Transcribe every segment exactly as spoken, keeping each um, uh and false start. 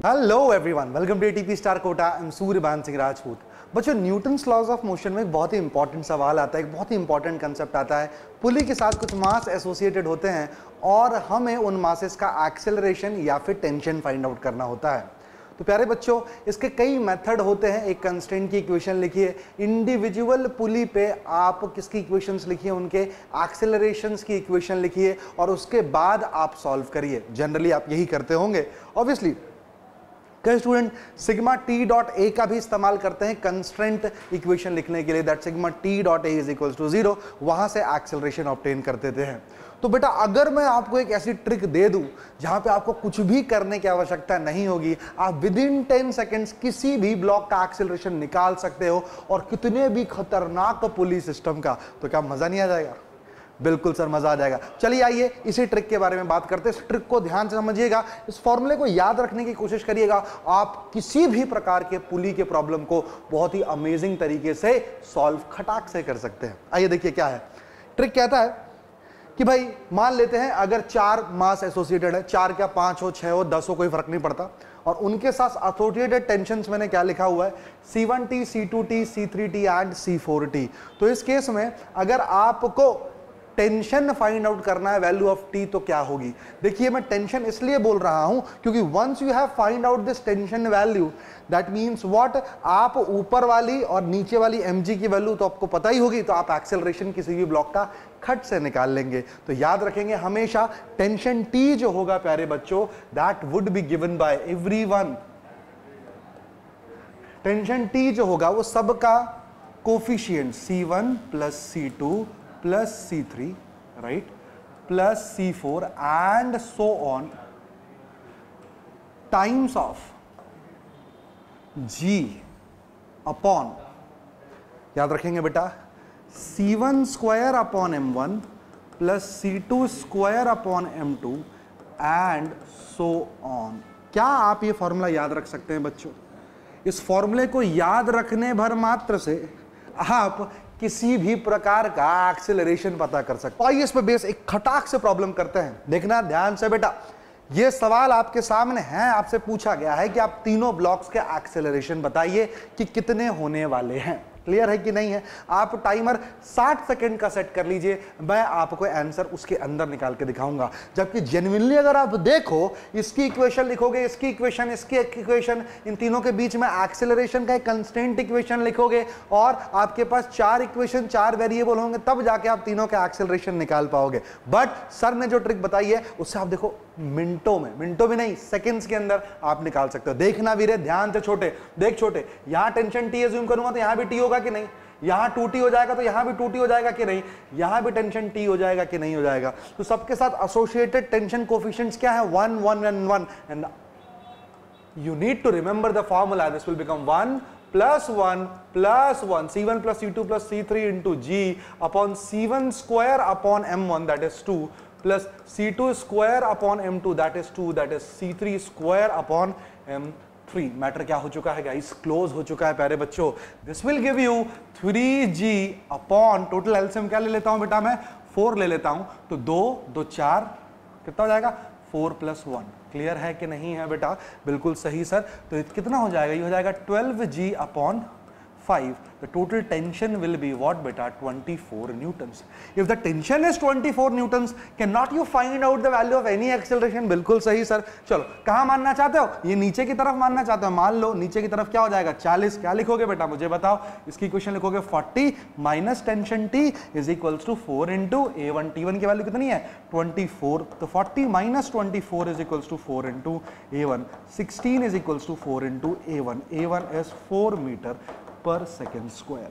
Hello everyone, welcome to ATP star Kota. I am Suryabhan Singh Rajput. बच्चों, Newton's laws of motion में एक बहुत ही इंपॉर्टेंट सवाल आता है, एक बहुत ही इंपॉर्टेंट कंसेप्ट आता है। पुली के साथ कुछ मास एसोसिएटेड होते हैं और हमें उन मासेस का एक्सेलरेशन या फिर टेंशन फाइंड आउट करना होता है। तो प्यारे बच्चों, इसके कई मेथड होते हैं। एक कंस्ट्रेंट की इक्वेशन लिखिए, इंडिविजुअल पुली पे आप किसकी इक्वेशंस लिखिए, उनके एक्सेलरेशंस की इक्वेशन लिखिए और उसके बाद आप सॉल्व करिए। जनरली आप यही करते होंगे। ऑब्वियसली कई student sigma T dot A का भी इस्तेमाल करते हैं कंस्ट्रेंट इक्वेशन लिखने के लिए, that sigma T dot A is equals to zero, वहां से एक्सेलरेशन ऑब्टेन कर देते हैं। तो बेटा, अगर मैं आपको एक ऐसी ट्रिक दे दूं जहां पे आपको कुछ भी करने की आवश्यकता नहीं होगी, आप विद इन टेन सेकेंड्स किसी भी ब्लॉक का एक्सेलरेशन निकाल सकते हो और कितने भी खतरनाक पुली सिस्टम का, तो क्या मजा नहीं आ जाएगा? बिल्कुल सर, मजा आ जाएगा। चलिए आइए इसी ट्रिक के बारे में बात करते हैं। इस ट्रिक को ध्यान से समझिएगा, इस फॉर्मूले को याद रखने की कोशिश करिएगा। आप किसी भी प्रकार के पुली के प्रॉब्लम को बहुत ही अमेजिंग तरीके से सॉल्व खटाक से कर सकते हैं। आइए देखिए क्या है। ट्रिक कहता है कि भाई मान लेते हैं अगर चार मास एसोसिएटेड है, चार क्या पांच हो, छह हो, दस हो, कोई फर्क नहीं पड़ता, और उनके साथ एसोसिएटेड टेंशंस मैंने क्या लिखा हुआ है, C one T, C two T, C three T and C four T. तो इस केस में अगर आपको टेंशन फाइंड आउट करना है वैल्यू ऑफ टी, तो क्या होगी? देखिए, मैं टेंशन इसलिए बोल रहा हूं क्योंकि once you have find out this tension value, that means what, आप ऊपर वाली और नीचे वाली mg की वैल्यू तो आपको पता ही होगी, तो आप एक्सेलरेशन किसी भी ब्लॉक का खट से निकाल लेंगे। तो याद रखेंगे हमेशा टेंशन टी जो होगा प्यारे बच्चों, that would be given by everyone. Tension T जो होगा वो सबका coefficient C one plus C two plus C three, right, plus C four and so on times of G upon, याद रखेंगे बेटा, C one square upon M one plus C two square upon M two and so on। क्या आप ये formula याद रख सकते हैं बच्चों? इस फॉर्मूले को याद रखने भर मात्र से आप किसी भी प्रकार का एक्सेलरेशन पता कर सकते हैं। आइए इस पर बेस एक खटाक से प्रॉब्लम करते हैं। देखना ध्यान से बेटा, ये सवाल आपके सामने है, आपसे पूछा गया है कि आप तीनों ब्लॉक्स के एक्सेलरेशन बताइए कि कितने होने वाले हैं। क्लियर है कि नहीं है? आप टाइमर साठ सेकंड का सेट कर लीजिए, मैं आपको आंसर उसके अंदर निकाल के दिखाऊंगा। जबकि जेन्युइनली अगर आप देखो, इसकी इक्वेशन लिखोगे, इसकी इक्वेशन, इसकी इक्वेशन, इन तीनों के बीच में एक्सेलरेशन का एक कंस्टेंट इक्वेशन लिखोगे और आपके पास चार इक्वेशन, चार वेरिएबल होंगे, तब जाके आप तीनों का एक्सेलरेशन निकाल पाओगे। बट सर ने जो ट्रिक बताई है उससे आप देखो मिनटों में, मिनटों भी नहीं सेकंड्स के अंदर आप निकाल सकते हो। देखना वीरे ध्यान से, छोटे देख, छोटे, यहां टेंशन टी अज्यूम करूंगा तो यहां भी टी होगा कि नहीं, यहां टू टी हो जाएगा तो यहां भी टू टी हो जाएगा कि नहीं, यहां भी टेंशन टी हो जाएगा कि नहीं हो जाएगा। तो सबके साथ एसोसिएटेड टेंशन कोफिशिएंट्स क्या है? One one and one, and you need to remember the formula. This will become one plus one plus one, C one plus C two plus C three into G upon C one square upon M one, that is two, plus C two square upon M two, that is two, that is C three square upon M three। Matter क्या हो चुका है guys? Close हो चुका है प्यारे बच्चों। This will give you three G upon, total LCM क्या ले लेता हूं बेटा मैं? फोर ले लेता हूं, तो दो दो चार, कितना हो जाएगा? Four plus one. क्लियर है कि नहीं है बेटा? बिल्कुल सही सर। तो कितना हो जाएगा? ये हो जाएगा twelve G upon five. The total tension will be what beta? twenty-four newtons. If the tension is twenty-four newtons, cannot you find out the value of any acceleration? बिल्कुल सही सर। चलो, कहाँ मानना चाहते हो? ये नीचे की तरफ मानना चाहते हो? मान लो नीचे की तरफ क्या हो जाएगा? चालीस। क्या लिखोगे बेटा मुझे बताओ? इसकी इक्वेशन लिखोगे forty minus tension T is equals to four into A one. T one की वैल्यू कितनी है? ट्वेंटी-फोर। तो forty minus twenty four is equals to four into A one. Sixteen is equals to four into A one. A one is four metre per second square.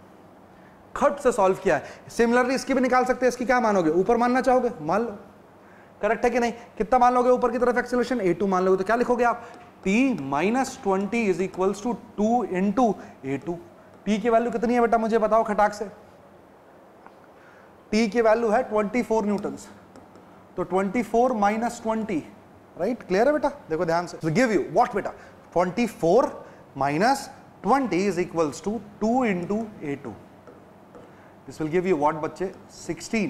खट से solve किया है। Similarly इसकी भी निकाल सकते हैं। इसकी क्या मानोगे? ऊपर मानना चाहोगे? मान लो। करेक्ट है कि नहीं? कितना मान लोगे ऊपर की तरफ एक्सेलरेशन? ए टू मान लोगे। तो क्या लिखोगे आप? T minus twenty is equals to two into A two. T की वैल्यू कितनी है बेटा मुझे बताओ खटाक से? टी की वैल्यू है ट्वेंटी फोर न्यूटन्स। तो twenty four minus twenty, right? Clear है बेटा? देखो ध्यान से। गिव यू व्हाट बेटा? ट्वेंटी फोर माइनस twenty is equals to two into A two. This will give you what बच्चे? sixteen.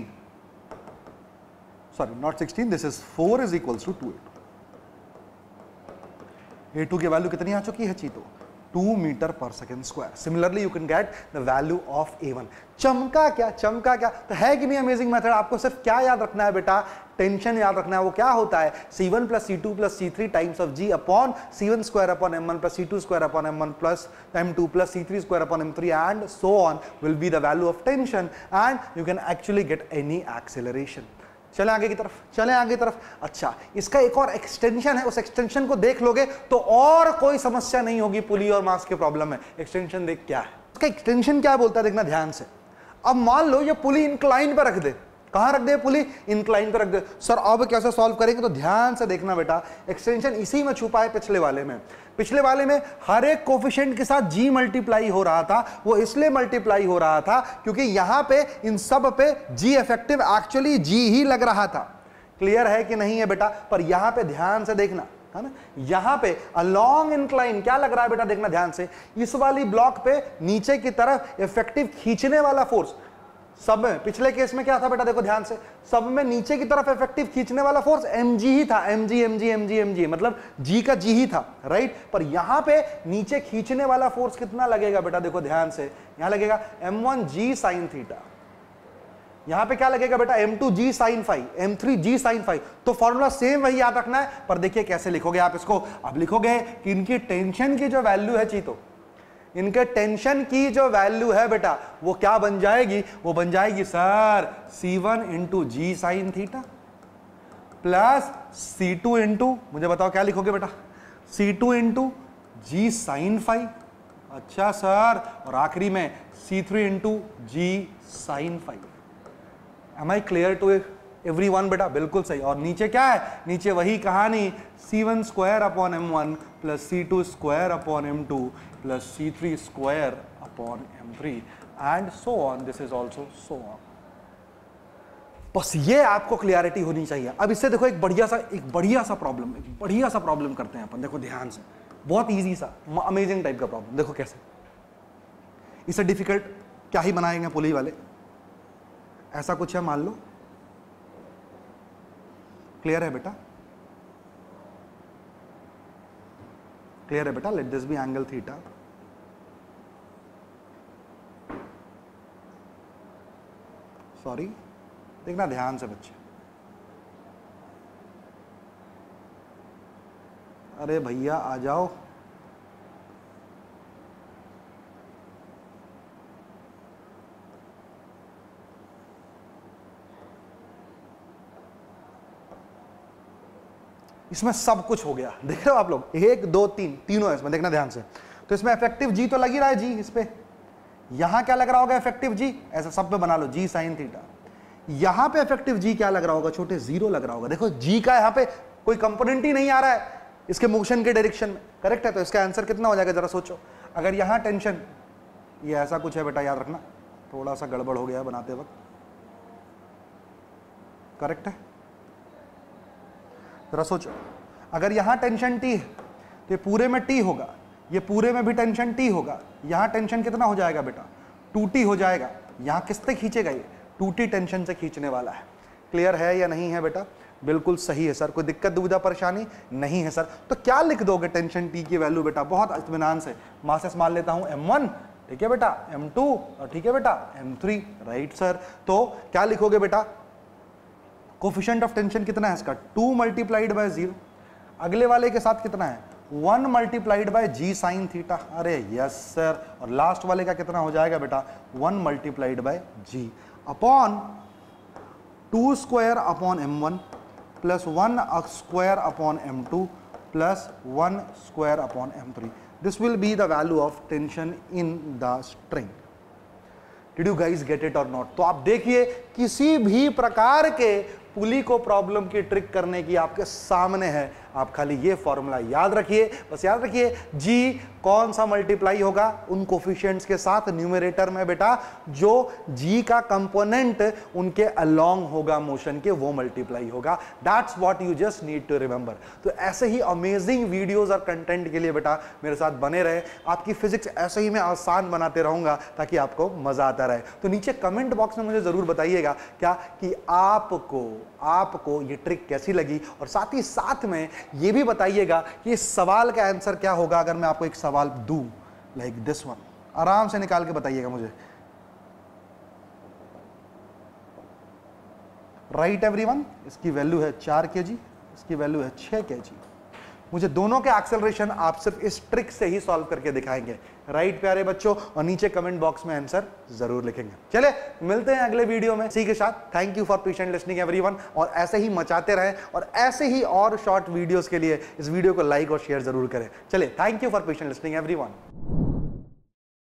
Sorry, not sixteen. This is four is equals to two A two. A two की value कितनी आ चुकी है चीतो, two metre per second square. Similarly you can get the value of A one. चमका क्या, चमका क्या, तो है कि नहीं अमेजिंग मेथड। आपको सिर्फ क्या याद रखना है बेटा, टेंशन याद रखना है। वो क्या होता है, C one plus C two plus C three times of G upon C one square upon M one plus C two square upon M one plus M two plus C three square upon M three and so on will be the value of tension and you can actually get any acceleration. चले आगे की तरफ, चले आगे की तरफ। अच्छा, इसका एक और एक्सटेंशन है, उस एक्सटेंशन को देख लोगे तो और कोई समस्या नहीं होगी पुली और मास के प्रॉब्लम में। एक्सटेंशन देख क्या है, उसका एक्सटेंशन क्या बोलता है देखना ध्यान से। अब मान लो ये पुली इंक्लाइन पर रख दे, कहां रख दे, पुली इंक्लाइन पर रख दे। सर अब कैसे सॉल्व करेंगे, तो ध्यान से देखना बेटा, एक्सटेंशन इसी में छुपा है पिछले वाले में। पिछले वाले में हर एक कोफिशिएंट के साथ जी मल्टीप्लाई हो रहा था, वो इसलिए मल्टीप्लाई हो रहा था क्योंकि यहां पे इन सब पे जी इफेक्टिव एक्चुअली जी ही लग रहा था। क्लियर है कि नहीं है बेटा, पर यहां पे ध्यान से देखना है ना, यहां पे अलोंग इंक्लाइन क्या लग रहा है बेटा, देखना ध्यान से। इस वाली ब्लॉक पे नीचे की तरफ इफेक्टिव खींचने वाला फोर्स, सब में पिछले केस में क्या था बेटा, देखो ध्यान से, सब में नीचे की तरफ इफेक्टिव खींचने वाला फोर्स mg ही था, mg mg mg mg मतलब g का g ही था, राइट। पर यहां पे नीचे खींचने वाला फोर्स कितना लगेगा बेटा, देखो ध्यान से, यहां लगेगा M one G sine theta, यहां पे क्या लगेगा बेटा M two G sine five, M three G sine five. तो फॉर्मूला सेम वही याद रखना है, पर देखिए कैसे लिखोगे आप इसको। अब लिखोगे कि इनकी टेंशन की जो वैल्यू है चीतो, इनके टेंशन की जो वैल्यू है बेटा वो क्या बन जाएगी, वो बन जाएगी sir C one into g sine theta plus C two into, मुझे बताओ क्या लिखोगे बेटा, C two into g sine five. अच्छा सर, और आखिरी में C three into g sine five. Am I clear to everyone बेटा, बिल्कुल सही। और नीचे क्या है, नीचे वही कहानी, C one square upon M one plus C two square upon M two plus C three square upon M three and so on, this is also so on. बस ये आपको क्लियरिटी होनी चाहिए। अब इससे देखो एक बढ़िया सा एक बढ़िया सा प्रॉब्लम एक बढ़िया सा प्रॉब्लम करते हैं अपन, देखो ध्यान से, बहुत इजी सा अमेजिंग टाइप का प्रॉब्लम। देखो कैसे, इसे डिफिकल्ट क्या ही बनाएंगे पुली वाले, ऐसा कुछ है मान लो। क्लियर है बेटा, क्लियर है बेटा, let this be angle theta. Sorry, देखना ध्यान से बच्चे, अरे भैया आ जाओ। इसमें सब कुछ हो गया, देख रहे हो आप लोग, एक दो तीन, तीनों है इसमें, देखना ध्यान से। तो इसमें इफेक्टिव जी तो लग ही रहा है, जी इस पे, यहां क्या लग रहा होगा इफेक्टिव जी, ऐसा सब पे बना लो जी साइन थीटा। यहां पे इफेक्टिव जी क्या लग रहा होगा, छोटे जीरो लग रहा होगा। देखो जी का यहां पे कोई कंपोनेंट ही नहीं आ रहा है इसके मोशन के डायरेक्शन में, करेक्ट है। तो इसका आंसर कितना हो जाएगा जरा सोचो। अगर यहां टेंशन, ये ऐसा कुछ है बेटा, याद रखना, थोड़ा सा गड़बड़ हो गया बनाते वक्त, करेक्ट है, जरा सोचो। अगर यहां टेंशन टी है तो ये पूरे में टी होगा, ये पूरे में भी टेंशन टी होगा। यहां टेंशन कितना हो जाएगा बेटा, टू टी हो जाएगा। यहां किससे खींचेगा, ये टू टी टेंशन से खींचने वाला है। क्लियर है या नहीं है बेटा, बिल्कुल सही है सर, कोई दिक्कत दुविधा परेशानी नहीं है सर। तो क्या लिख दोगे टेंशन टी की वैल्यू बेटा, बहुत इत्मीनान से, मासेस मान लेता हूं एम वन, ठीक है बेटा, एम टू, और ठीक है बेटा एम थ्री, राइट सर। तो क्या लिखोगे बेटा, कोफिशिएंट ऑफ टेंशन कितना है इसका, टू मल्टीप्लाइड बाय जीरो। अगले वाले के साथ कितना है, one multiplied by g sine theta, अरे यस सर। और लास्ट वाले का कितना हो जाएगा बेटा, one multiplied by g upon two square upon M one plus one square upon M two plus one square upon M three. This will be the value of tension in the string. Did you guys get it or not. तो आप देखिए, किसी भी प्रकार के पुली को problem की trick करने की आपके सामने है, आप खाली ये फॉर्मूला याद रखिए। बस याद रखिए जी कौन सा मल्टीप्लाई होगा उन कोफिशिएंट्स के साथ न्यूमरेटर में बेटा, जो जी का कंपोनेंट उनके अलोंग होगा मोशन के, वो मल्टीप्लाई होगा। That's what you just need to remember. तो ऐसे ही अमेजिंग वीडियोस और कंटेंट के लिए बेटा मेरे साथ बने रहे। आपकी फिजिक्स ऐसे ही मैं आसान बनाते रहूंगा ताकि आपको मजा आता रहे। तो नीचे कमेंट बॉक्स में मुझे जरूर बताइएगा क्या कि आपको आपको ये ट्रिक कैसी लगी, और साथ ही साथ में ये भी बताइएगा कि इस सवाल का आंसर क्या होगा अगर मैं आपको एक सवाल दूं लाइक दिस वन। आराम से निकाल के बताइएगा मुझे। राइट एवरीवन, इसकी वैल्यू है चार के जी, इसकी वैल्यू है छह के जी। मुझे दोनों के एक्सेलरेशन आप सिर्फ इस ट्रिक से ही सॉल्व करके दिखाएंगे। राइट प्यारे बच्चों, और नीचे कमेंट बॉक्स में आंसर जरूर लिखेंगे। चले मिलते हैं अगले वीडियो में इसी के साथ। Thank you for patient listening everyone, और ऐसे ही मचाते रहें, और ऐसे ही और शॉर्ट वीडियोस के लिए इस वीडियो को लाइक और शेयर जरूर करें। चले, thank you for patient listening everyone.